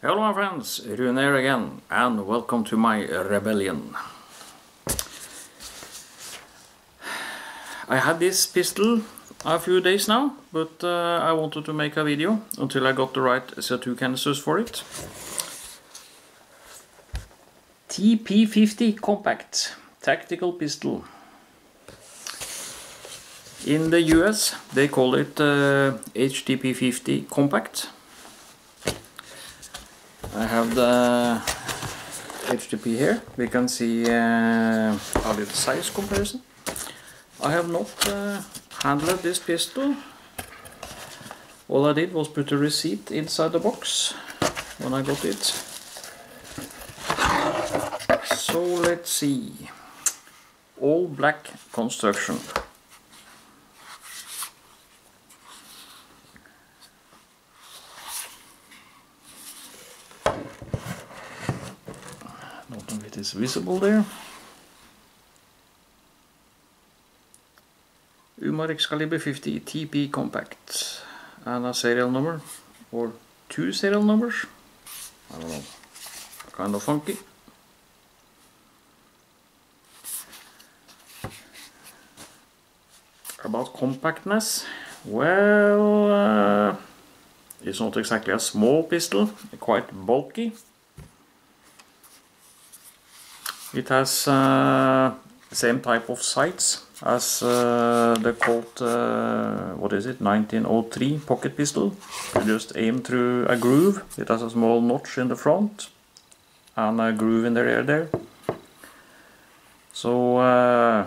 Hello my friends, Rune here again, and welcome to my rebellion. I had this pistol a few days now, but I wanted to make a video until I got the right CO2 canisters for it. TP50 Compact tactical pistol. In the US they call it HDP50 Compact. I have the HDP here. We can see a little size comparison. I have not handled this pistol. All I did was put a receipt inside the box when I got it. So let's see. All black construction. Not know if it is visible there. Umarex TP50 TP Compact, and a serial number, or two serial numbers, I don't know, kind of funky. About compactness, well, it's not exactly a small pistol, quite bulky. It has same type of sights as the Colt, what is it, 1903 pocket pistol. You just aim through a groove. It has a small notch in the front and a groove in the rear there. So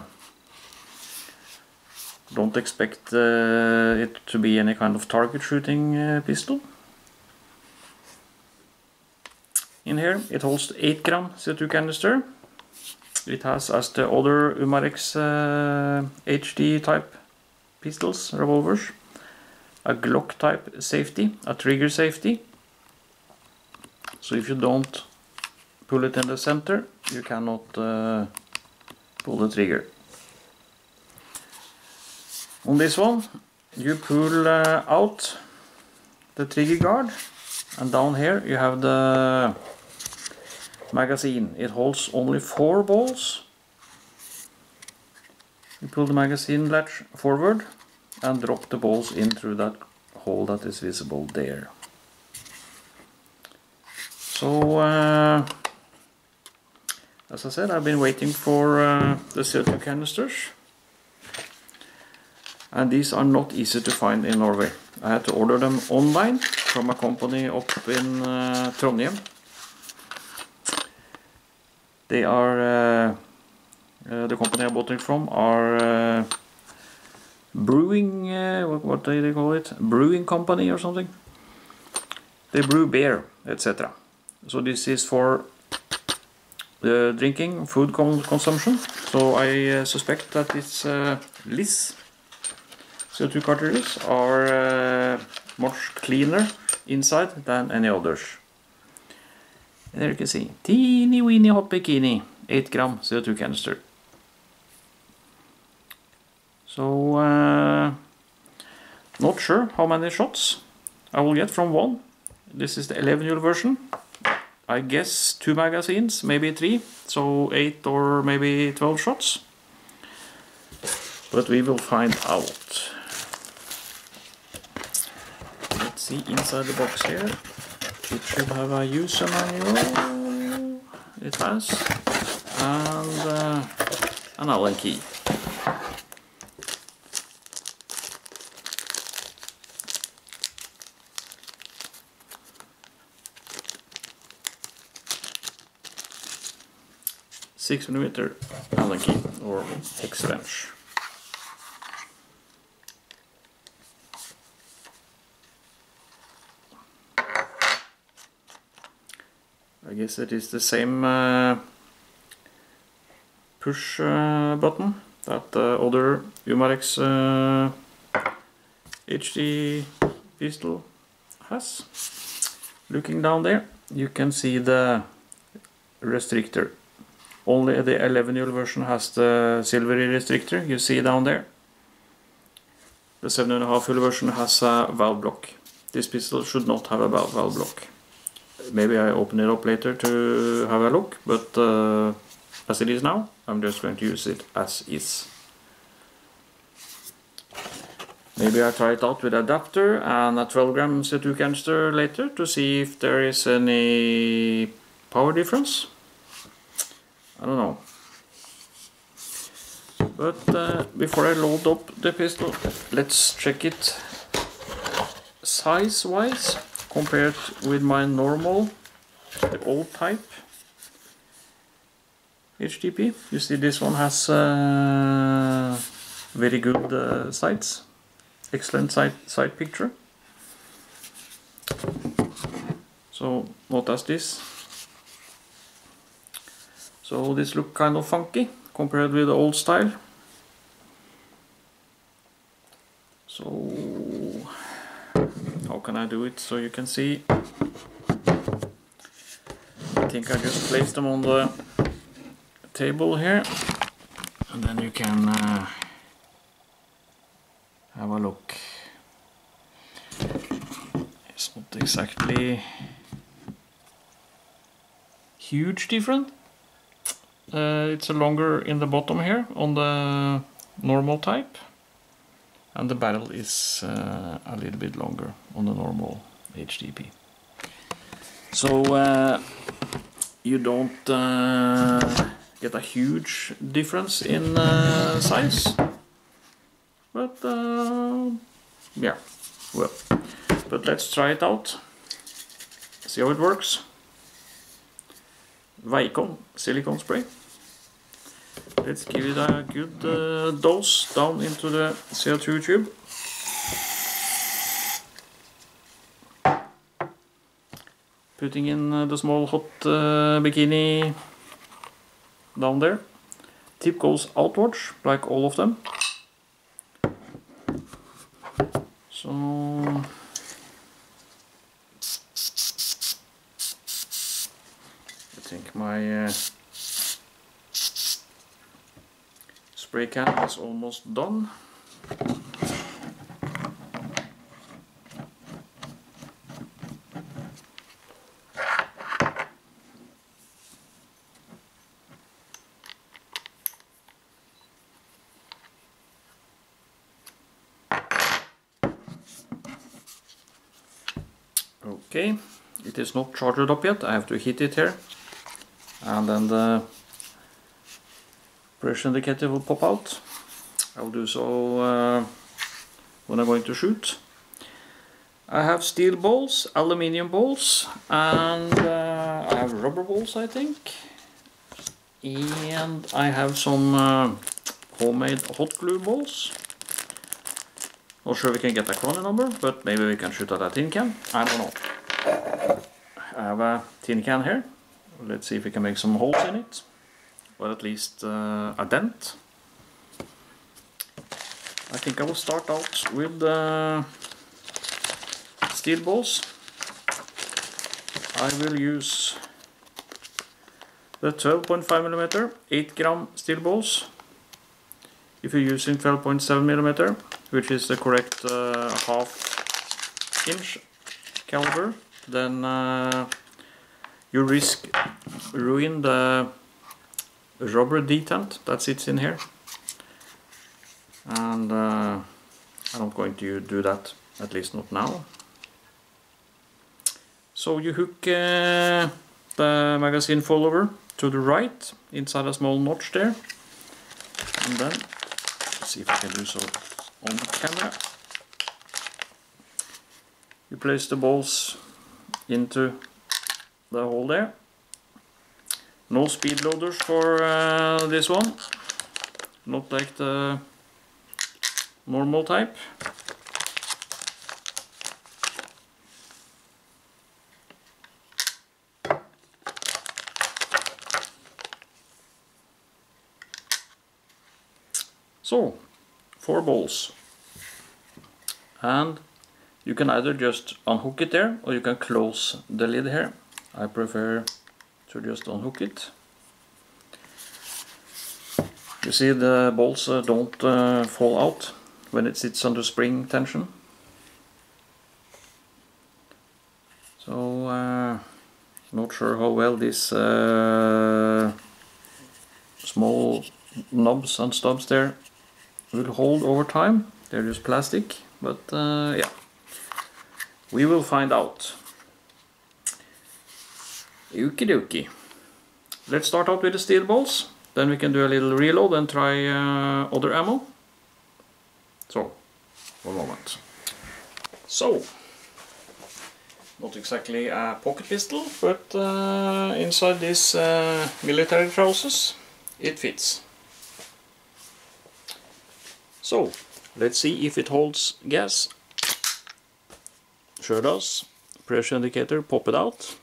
don't expect it to be any kind of target shooting pistol. In here it holds 8 gram CO2 canister. It has, as the other Umarex HD type pistols, revolvers, a Glock type safety, a trigger safety. So if you don't pull it in the center, you cannot pull the trigger. On this one, you pull out the trigger guard, and down here you have the magazine. It holds only 4 balls. You pull the magazine latch forward and drop the balls in through that hole that is visible there. So as I said, I've been waiting for the CO2 canisters, and these are not easy to find in Norway. I had to order them online from a company up in Trondheim. They are, the company I bought it from are brewing, what do they call it? Brewing company or something. They brew beer, etc. So this is for drinking, food consumption. So I suspect that it's Liss CO2 cartridges are much cleaner inside than any others. And there you can see, teeny weeny hot bikini, 8 gram CO2 canister. So, not sure how many shots I will get from one. This is the 11-ul version. I guess 2 magazines, maybe 3, so 8 or maybe 12 shots. But we will find out. Let's see inside the box here. It should have a user manual. It has, and an Allen key. .6mm Allen key, or X wrench. I guess it is the same push button that the other Umarex HD pistol has. Looking down there, you can see the restrictor. Only the 11-ul version has the silvery restrictor, you see down there. The 7.5-ul version has a valve block. This pistol should not have a valve block. maybe I open it up later to have a look, but as it is now, I'm just going to use it as is. Maybe I try it out with adapter and a 12 gram CO2 canister later to see if there is any power difference. I don't know. But before I load up the pistol, let's check it size wise compared with my normal, the old type HDP. You see this one has very good sights. Excellent sight picture. So what does this? So this look kind of funky compared with the old style. So how can I do it so you can see? I think I just place them on the table here, and then you can have a look. It's not exactly huge different. It's longer in the bottom here on the normal type, and the barrel is a little bit longer on the normal HDP. So you don't get a huge difference in size. But yeah, well, but let's try it out, see how it works. Veikon silicone spray. Let's give it a good dose down into the CO2 tube. Putting in the small hot bikini down there. Tip goes outwards, like all of them. So I think my spray can is almost done. Okay, it is not charged up yet. I have to hit it here, and then the pressure indicator will pop out. I will do so when I'm going to shoot. I have steel balls, aluminium balls, and I have rubber balls, I think. And I have some homemade hot glue balls. Not sure we can get a corner number, but maybe we can shoot at a tin can. I don't know. I have a tin can here. Let's see if we can make some holes in it, or at least a dent. I think I will start out with steel balls. I will use the 12.5mm 8 gram steel balls. If you're using 12.7mm, which is the correct half-inch caliber, then you risk ruin the rubber detent that sits in here, and I'm not going to do that, at least not now. So you hook the magazine follower to the right inside a small notch there, and then let's see if I can do so on the camera. You place the balls into the hole there. No speed loaders for this one, not like the normal type. So, 4 balls, and you can either just unhook it there, or you can close the lid here. I prefer to just unhook it. You see the balls don't fall out when it sits under spring tension. So not sure how well these small knobs and stubs there will hold over time. They're just plastic, but yeah, we will find out. Okie dokie. Let's start out with the steel balls, then we can do a little reload and try other ammo. So, one moment. So, not exactly a pocket pistol, but inside this military trousers it fits. So, let's see if it holds gas. Sure does. Pressure indicator, pop it out.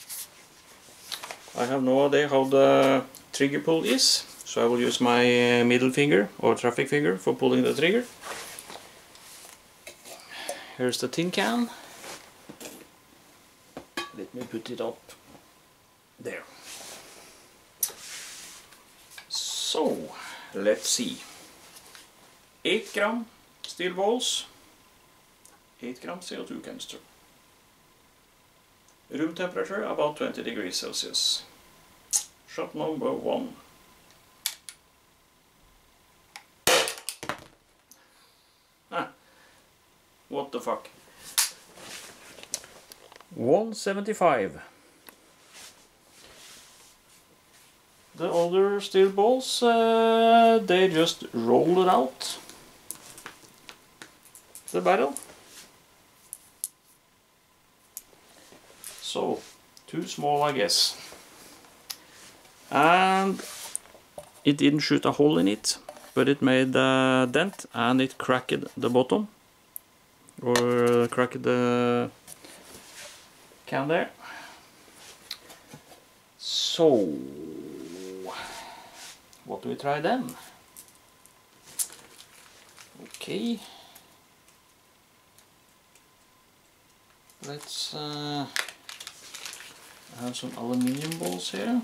I have no idea how the trigger pull is, so I will use my middle finger or traffic finger for pulling the trigger. Here's the tin can. Let me put it up there. So, let's see. 8 gram steel balls, 8 gram CO2 canister. Room temperature about 20 degrees Celsius. Shot number 1. Ah, what the fuck? 175. The other steel balls, they just rolled it out the barrel. So, too small, I guess. And it didn't shoot a hole in it, but it made a dent and it cracked the bottom, or cracked the can there. So, what do we try then? Okay, let's have some aluminium balls here.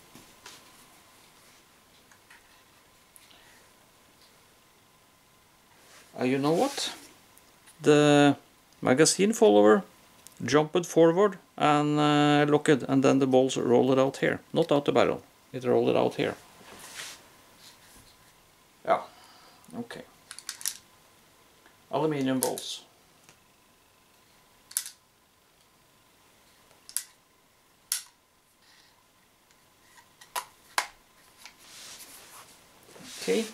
You know what? The magazine follower jumped forward and locked, and then the balls rolled it out here. Not out the barrel, it rolled it out here. Yeah, okay. Aluminium balls. Okay.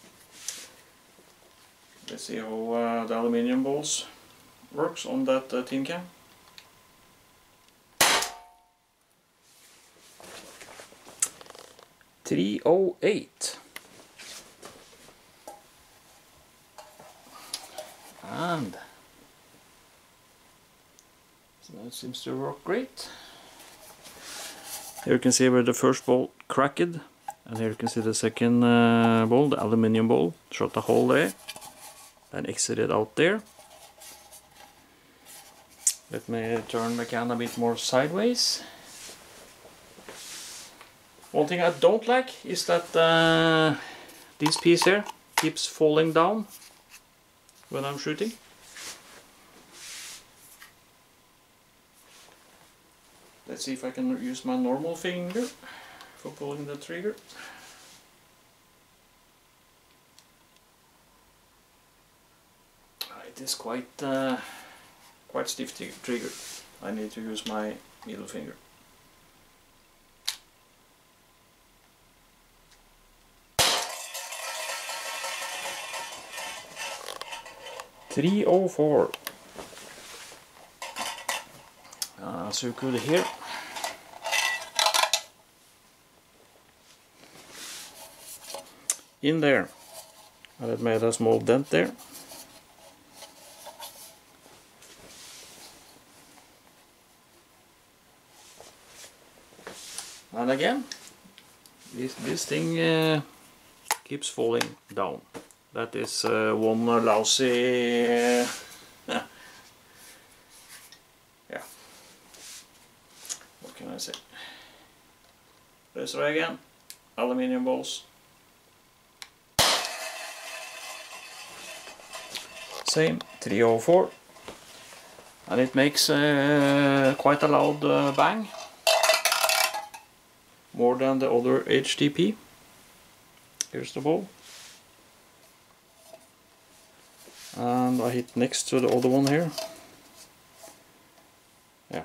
Let's see how the aluminium balls works on that tin can. .308. And so that seems to work great. Here you can see where the first ball cracked, and here you can see the second ball, the aluminium ball, shot a hole there and exited out there. Let me turn the can a bit more sideways. One thing I don't like is that this piece here keeps falling down when I'm shooting. Let's see if I can use my normal finger for pulling the trigger. It is quite stiff trigger. I need to use my middle finger. .304. So you could hear. In there, and it made a small dent there. And again, this thing keeps falling down. That is one lousy yeah, what can I say? Let's try again. Aluminium balls. Same, 304. And it makes quite a loud bang. more than the other HDP. Here's the ball. And I hit next to the other one here. Yeah.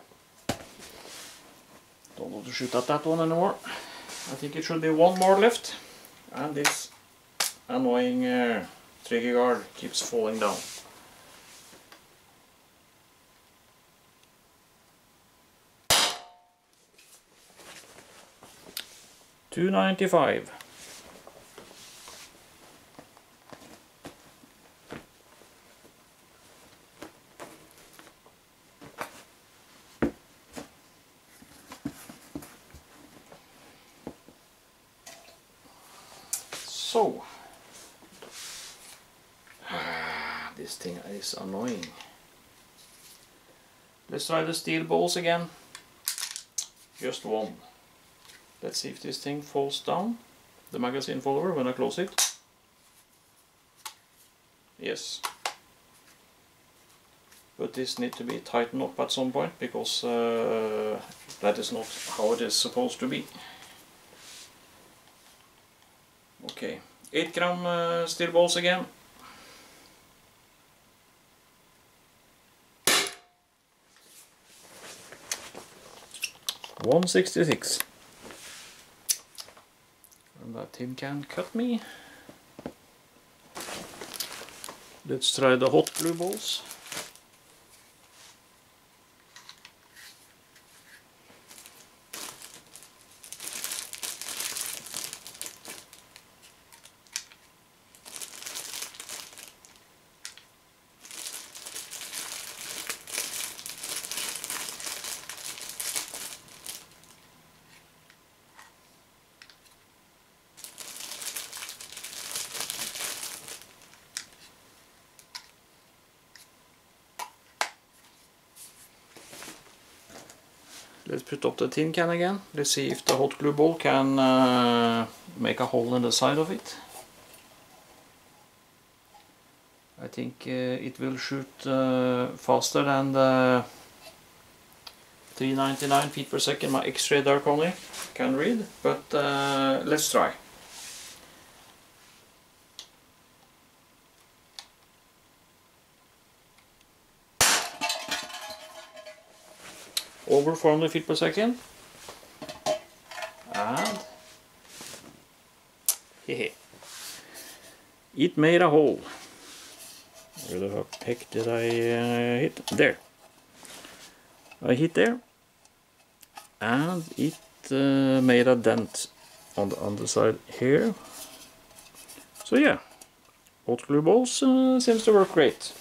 Don't want to shoot at that one anymore. I think it should be one more left. And this annoying trigger guard keeps falling down. $2.95. So, this thing is annoying. Let's try the steel balls again. Just one. Let's see if this thing falls down, the magazine follower, when I close it. Yes. But this needs to be tightened up at some point, because that is not how it is supposed to be. Okay, 8 gram steel balls again. $1.66. And that tin can cut me. Let's try the hot glue balls. Let's put up the tin can again. Let's see if the hot glue ball can make a hole in the side of it. I think it will shoot faster than the 399 feet per second my X-ray dark only can read, but let's try. Over 400 feet per second, and hehe, it made a hole. Where the heck did I hit? There. I hit there, and it made a dent on the underside here. So yeah, hot glue balls seems to work great.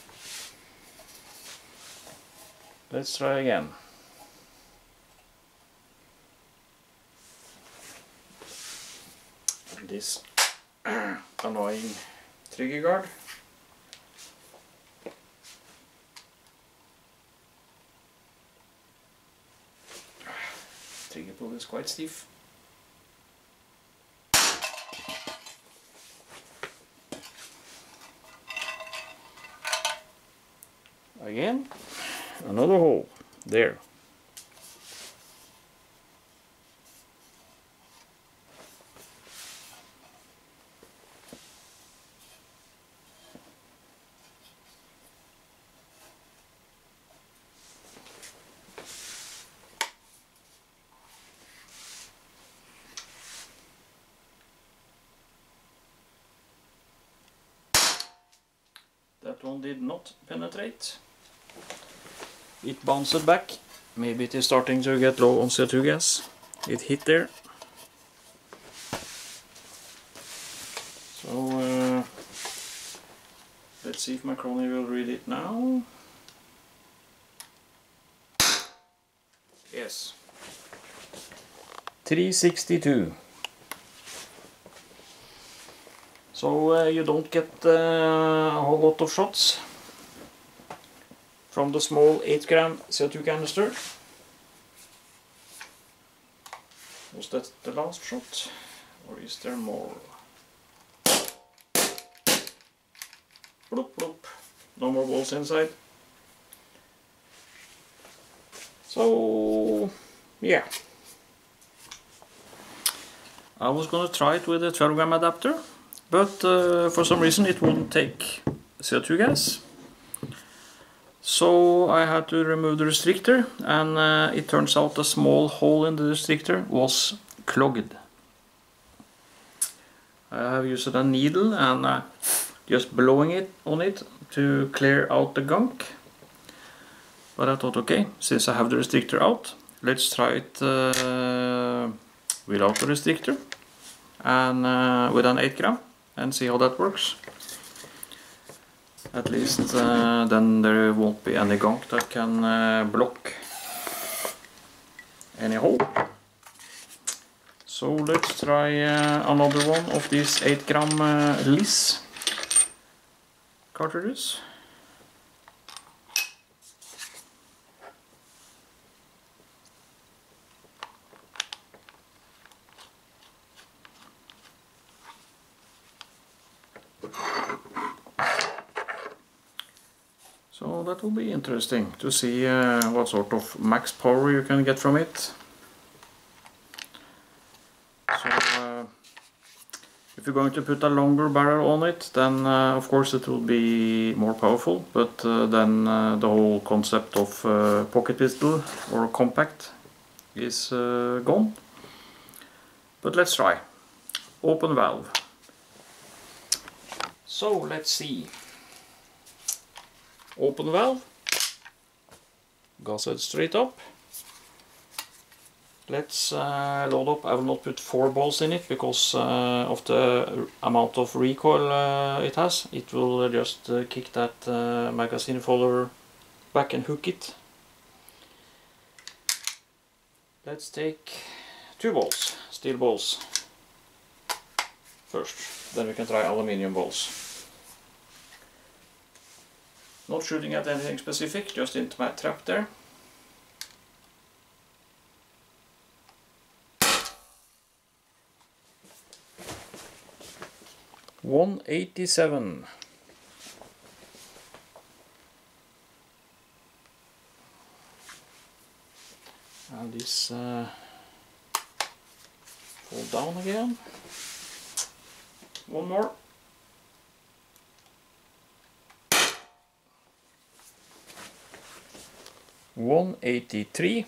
Let's try again. This annoying trigger guard. Trigger pull is quite stiff. Again, another hole there. That one did not penetrate. It bounced back. Maybe it is starting to get low on CO2 gas. It hit there. So let's see if my crony will read it now. Yes. 362. So you don't get a whole lot of shots from the small 8 gram CO2 canister. Was that the last shot, or is there more? Bloop, bloop. No more balls inside. So yeah, I was gonna try it with a 12 gram adapter, but for some reason it wouldn't take CO2 gas. So I had to remove the restrictor, and it turns out a small hole in the restrictor was clogged. I have used a needle and just blowing it on it to clear out the gunk. But I thought, okay, since I have the restrictor out, let's try it without the restrictor and with an 8 gram and see how that works. At least then there won't be any gunk that can block any hole. So let's try another one of these 8 gram LIS cartridges. So that will be interesting to see what sort of max power you can get from it. So if you're going to put a longer barrel on it, then of course it will be more powerful, but then the whole concept of pocket pistol or compact is gone. But let's try. Open valve. So let's see. Open valve, gas head straight up. Let's load up. I will not put 4 balls in it because of the amount of recoil it has. It will just kick that magazine follower back and hook it. Let's take 2 balls, steel balls first, then we can try aluminium balls. Not shooting at anything specific, just into my trap there. $187. And this fall down again. One more. $183.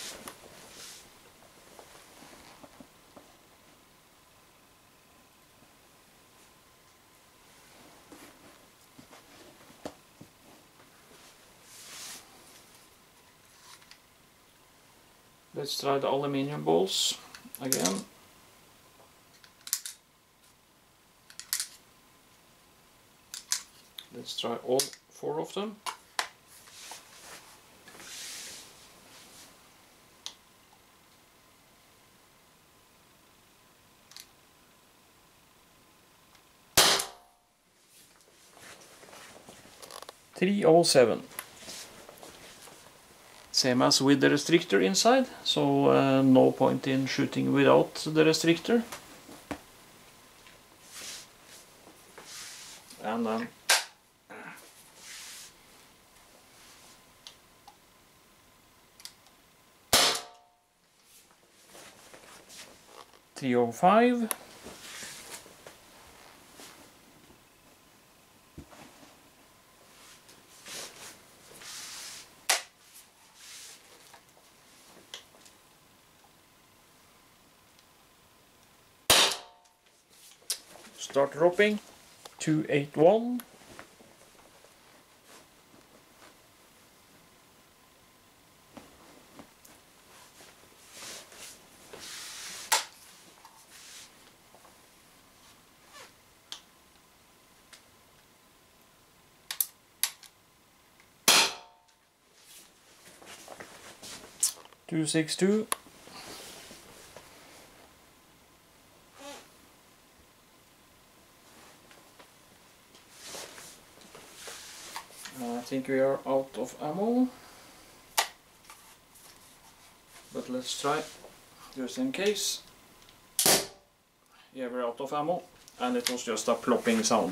Let's try the aluminium balls again. Let's try all 4 of them. $307. Same as with the restrictor inside, so no point in shooting without the restrictor. And then $305. Start dropping. 281. $262. I think we are out of ammo, but let's try just in case. Yeah, we're out of ammo, and it was just a plopping sound.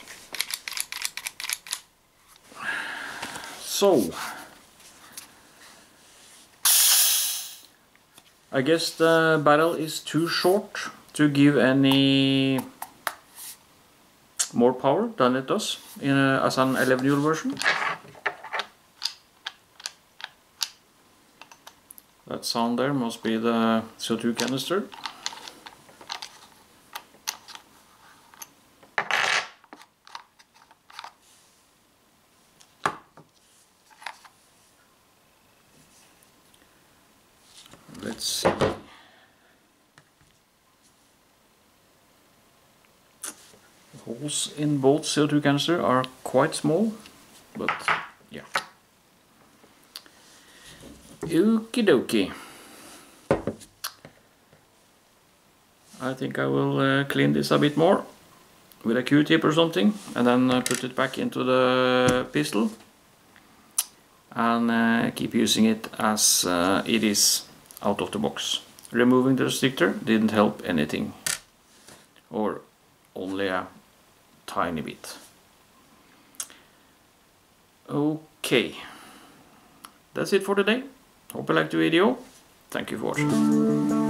So I guess the barrel is too short to give any more power than it does as an 11-joule version. That sound there must be the CO2 canister. Let's see. The holes in both CO2 canister are quite small, but yeah. Okie dokie. I think I will clean this a bit more with a Q-tip or something, and then put it back into the pistol and keep using it as it is out of the box. Removing the restrictor didn't help anything, or only a tiny bit. Okay, that's it for today. Hope you liked the video. Thank you for watching.